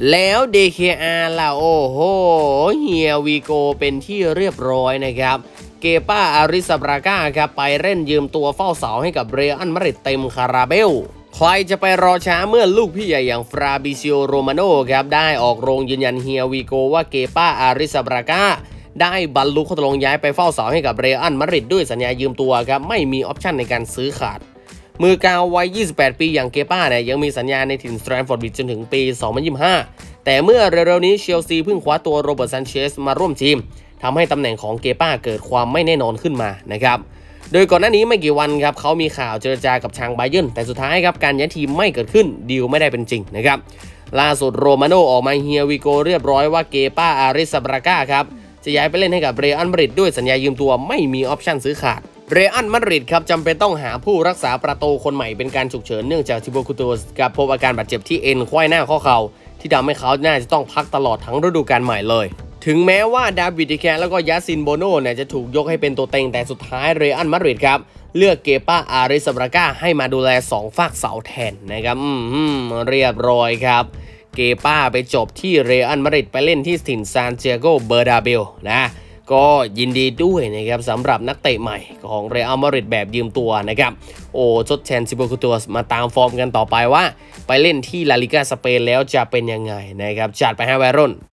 แล้ว DKR ล่ะโอ้โหเฮียวีโกเป็นที่เรียบร้อยนะครับเกป้าอาริซาบราก้าครับไปเล่นยืมตัวเฝ้าเสาให้กับเรอัลมาดริดเต็มคาราเบลใครจะไปรอช้าเมื่อลูกพี่ใหญ่อย่างฟราบิซิโอโรมาโน่ครับได้ออกโรงยืนยันเฮียวีโกว่าเกป้าอาริซาบราก้าได้บรรลุข้อตกลงย้ายไปเฝ้าเสาให้กับเรอัลมาดริดด้วยสัญญายืมตัวครับไม่มีออปชั่นในการซื้อขาดมือกาววัย 28 ปีอย่างเกป้าเนี่ยยังมีสัญญาในถิ่นสแตนฟอร์ดบริดจ์จนถึงปี 2025 แต่เมื่อเร็วๆนี้เชลซีเพิ่งคว้าตัวโรเบิร์ต ซันเชสมาร่วมทีมทำให้ตำแหน่งของเกป้าเกิดความไม่แน่นอนขึ้นมานะครับโดยก่อนหน้านี้ไม่กี่วันครับเขามีข่าวเจรจากับทางไบเยิร์นแต่สุดท้ายครับการย้ายทีมไม่เกิดขึ้นดีลไม่ได้เป็นจริงนะครับล่าสุดโรมาโน่ออกมาเฮียวิโกเรียบร้อยว่าเกป้าอาริซาบราก้าครับจะย้ายไปเล่นให้กับเรอัลมาดริดด้วยสัญญายืมตัวไม่มีออปชั่นซื้อขาดเรอัลมาดริดครับจำเป็นต้องหาผู้รักษาประตูคนใหม่เป็นการฉุกเฉินเนื่องจากทิโบคูโตสกับพบอาการบาดเจ็บที่เอ็นไขว้หน้าข้อเข่าที่ทำให้เขาน่าจะต้องพักตลอดทั้งฤดูกาลใหม่เลยถึงแม้ว่าดาวิด ดิแคร์แล้วก็ยาซินโบโน่เนี่ยจะถูกยกให้เป็นตัวเต็งแต่สุดท้ายเรอัลมาดริดครับเลือกเกป้าอาริซาบราก้าให้มาดูแล2ฝั่งเสาแทนนะครับเรียบร้อยครับเกป้าไปจบที่เรอัลมาดริดไปเล่นที่ถิ่นซานเตียโกเบอร์นาเบลนะก็ยินดีด้วยนะครับสำหรับนักเตะใหม่ของเรอัลมาดริดแบบยืมตัวนะครับทดแทนทิโบคูโตสมาตามฟอร์มกันต่อไปว่าไปเล่นที่ลาลิก้าสเปนแล้วจะเป็นยังไงนะครับจัดไปให้วัยรุ่น